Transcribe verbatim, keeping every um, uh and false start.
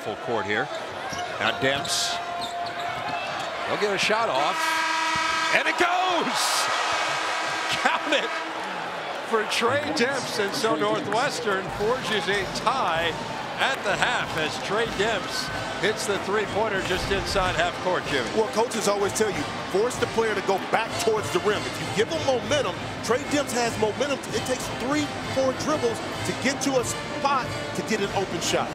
full court here. Now Demps. He'll get a shot off. And it goes! Count it for Tre Demps. And so Northwestern forges a tie at the half as Tre Demps hits the three-pointer just inside half court, Jimmy. Well, coaches always tell you, force the player to go back towards the rim. If you give him momentum, Tre Demps has momentum. It takes three, four dribbles to get to a spot to get an open shot.